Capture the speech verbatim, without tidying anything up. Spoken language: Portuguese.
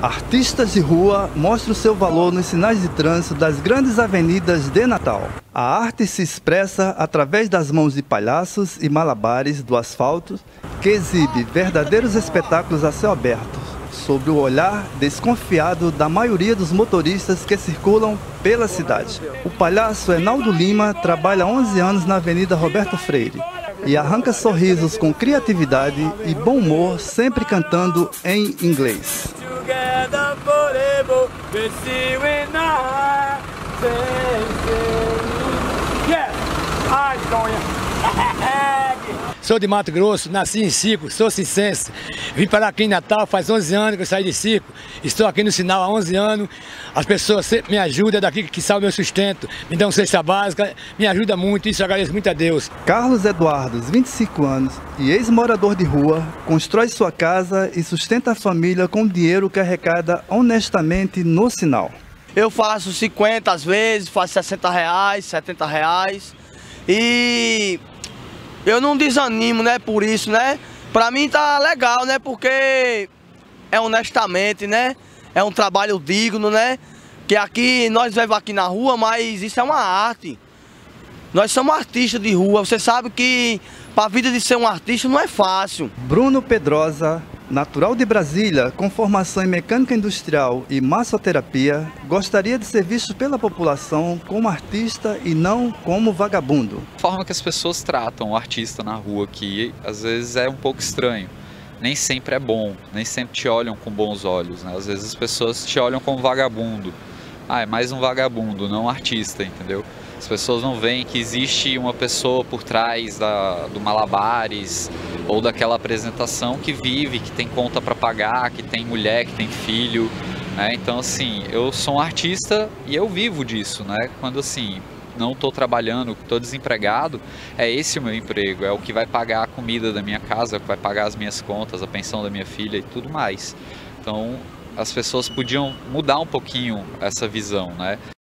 Artistas de rua mostram seu valor nos sinais de trânsito das grandes avenidas de Natal. A arte se expressa através das mãos de palhaços e malabares do asfalto, que exibe verdadeiros espetáculos a céu aberto, sob o olhar desconfiado da maioria dos motoristas que circulam pela cidade. O palhaço Enaldo Lima trabalha há onze anos na Avenida Roberto Freire e arranca sorrisos com criatividade e bom humor, sempre cantando em inglês. Sou de Mato Grosso, nasci em circo, sou circense. Vim para aqui em Natal, faz onze anos que eu saí de circo. Estou aqui no sinal há onze anos. As pessoas sempre me ajudam, é daqui que sai o meu sustento. Me dão cesta básica, me ajuda muito, isso eu agradeço muito a Deus. Carlos Eduardo, vinte e cinco anos e ex-morador de rua, constrói sua casa e sustenta a família com o dinheiro que arrecada honestamente no sinal. Eu faço cinquenta às vezes, faço sessenta reais, setenta reais e eu não desanimo, né, por isso, né? Pra mim tá legal, né, porque é honestamente, né? É um trabalho digno, né? Que aqui, nós vivemos aqui na rua, mas isso é uma arte. Nós somos artistas de rua, você sabe que para a vida de ser um artista não é fácil. Bruno Pedrosa, natural de Brasília, com formação em mecânica industrial e massoterapia, gostaria de ser visto pela população como artista e não como vagabundo. A forma que as pessoas tratam o artista na rua aqui, às vezes é um pouco estranho. Nem sempre é bom, nem sempre te olham com bons olhos, né? Às vezes as pessoas te olham como vagabundo. Ah, é mais um vagabundo, não um artista, entendeu? As pessoas não veem que existe uma pessoa por trás da, do malabares ou daquela apresentação que vive, que tem conta para pagar, que tem mulher, que tem filho, né? Então, assim, eu sou um artista e eu vivo disso, né? Quando, assim, não estou trabalhando, estou desempregado, é esse o meu emprego, é o que vai pagar a comida da minha casa, é o que vai pagar as minhas contas, a pensão da minha filha e tudo mais. Então, as pessoas podiam mudar um pouquinho essa visão, né?